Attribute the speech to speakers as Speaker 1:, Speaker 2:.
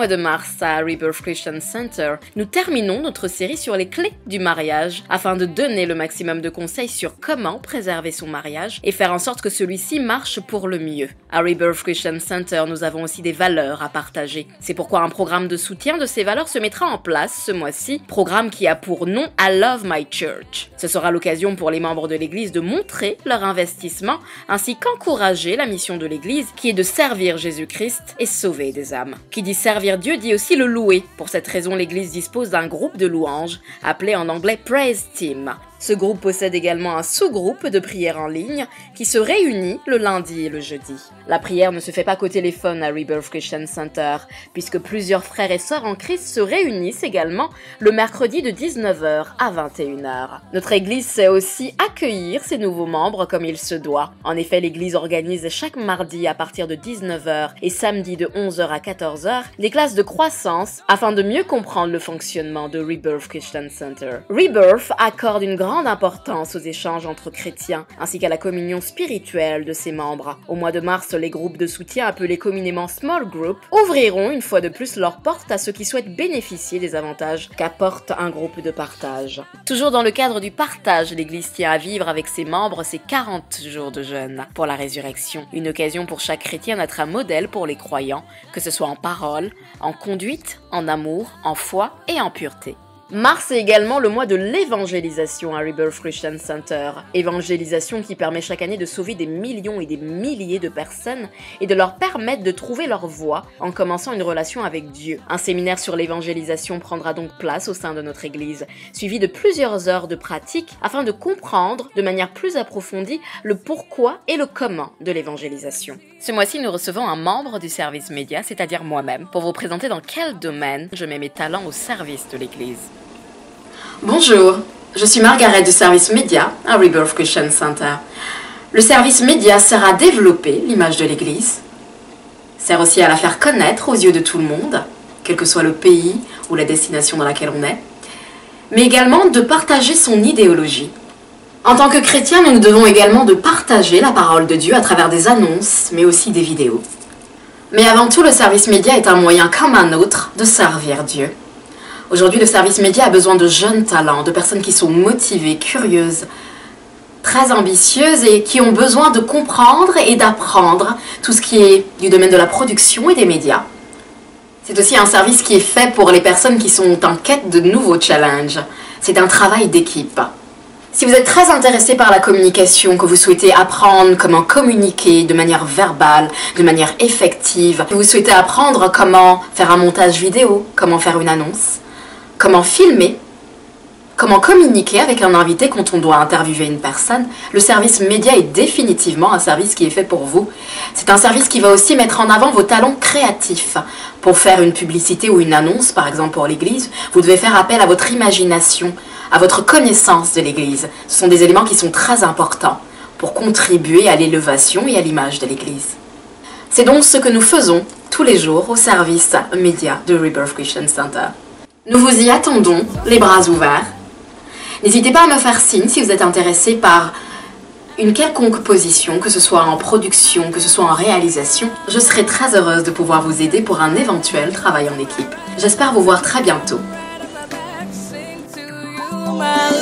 Speaker 1: mois de mars à Rebirth Christian Center, nous terminons notre série sur les clés du mariage afin de donner le maximum de conseils sur comment préserver son mariage et faire en sorte que celui-ci marche pour le mieux. À Rebirth Christian Center, nous avons aussi des valeurs à partager. C'est pourquoi un programme de soutien de ces valeurs se mettra en place ce mois-ci, programme qui a pour nom I Love My Church. Ce sera l'occasion pour les membres de l'Église de montrer leur investissement ainsi qu'encourager la mission de l'Église qui est de servir Jésus-Christ et sauver des âmes. Qui dit servir Dieu dit aussi le louer. Pour cette raison, l'Église dispose d'un groupe de louanges appelé en anglais Praise Team. Ce groupe possède également un sous-groupe de prière en ligne qui se réunit le lundi et le jeudi. La prière ne se fait pas qu'au téléphone à Rebirth Christian Center, puisque plusieurs frères et sœurs en Christ se réunissent également le mercredi de 19h à 21h. Notre église sait aussi accueillir ses nouveaux membres comme il se doit. En effet, l'église organise chaque mardi à partir de 19h et samedi de 11h à 14h des classes de croissance afin de mieux comprendre le fonctionnement de Rebirth Christian Center. Rebirth accorde une grande importance aux échanges entre chrétiens, ainsi qu'à la communion spirituelle de ses membres. Au mois de mars, les groupes de soutien appelés communément Small Group ouvriront une fois de plus leurs portes à ceux qui souhaitent bénéficier des avantages qu'apporte un groupe de partage. Toujours dans le cadre du partage, l'Église tient à vivre avec ses membres ses 40 jours de jeûne pour la résurrection. Une occasion pour chaque chrétien d'être un modèle pour les croyants, que ce soit en parole, en conduite, en amour, en foi et en pureté. Mars est également le mois de l'évangélisation à Rebirth Christian Center. Évangélisation qui permet chaque année de sauver des millions et des milliers de personnes et de leur permettre de trouver leur voie en commençant une relation avec Dieu. Un séminaire sur l'évangélisation prendra donc place au sein de notre église, suivi de plusieurs heures de pratique afin de comprendre de manière plus approfondie le pourquoi et le comment de l'évangélisation. Ce mois-ci, nous recevons un membre du service média, c'est-à-dire moi-même, pour vous présenter dans quel domaine je mets mes talents au service de l'église.
Speaker 2: Bonjour, je suis Margaret du service média à Rebirth Christian Center. Le service média sert à développer l'image de l'Église, sert aussi à la faire connaître aux yeux de tout le monde, quel que soit le pays ou la destination dans laquelle on est, mais également de partager son idéologie. En tant que chrétiens, nous nous devons également de partager la parole de Dieu à travers des annonces, mais aussi des vidéos. Mais avant tout, le service média est un moyen comme un autre de servir Dieu. Aujourd'hui, le service média a besoin de jeunes talents, de personnes qui sont motivées, curieuses, très ambitieuses et qui ont besoin de comprendre et d'apprendre tout ce qui est du domaine de la production et des médias. C'est aussi un service qui est fait pour les personnes qui sont en quête de nouveaux challenges. C'est un travail d'équipe. Si vous êtes très intéressé par la communication, que vous souhaitez apprendre comment communiquer de manière verbale, de manière effective, que vous souhaitez apprendre comment faire un montage vidéo, comment faire une annonce, comment filmer, comment communiquer avec un invité quand on doit interviewer une personne, le service média est définitivement un service qui est fait pour vous. C'est un service qui va aussi mettre en avant vos talents créatifs. Pour faire une publicité ou une annonce, par exemple pour l'Église, vous devez faire appel à votre imagination, à votre connaissance de l'Église. Ce sont des éléments qui sont très importants pour contribuer à l'élévation et à l'image de l'Église. C'est donc ce que nous faisons tous les jours au service média de Rebirth Christian Center. Nous vous y attendons, les bras ouverts. N'hésitez pas à me faire signe si vous êtes intéressé par une quelconque position, que ce soit en production, que ce soit en réalisation. Je serai très heureuse de pouvoir vous aider pour un éventuel travail en équipe. J'espère vous voir très bientôt.